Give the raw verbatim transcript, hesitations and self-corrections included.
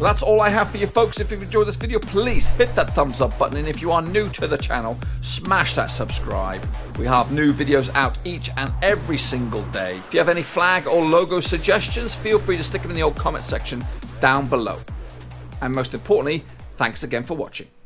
Well, that's all I have for you folks. If you've enjoyed this video, please hit that thumbs up button, and if you are new to the channel, smash that subscribe. We have new videos out each and every single day. If you have any flag or logo suggestions, feel free to stick them in the old comment section down below. And most importantly, thanks again for watching.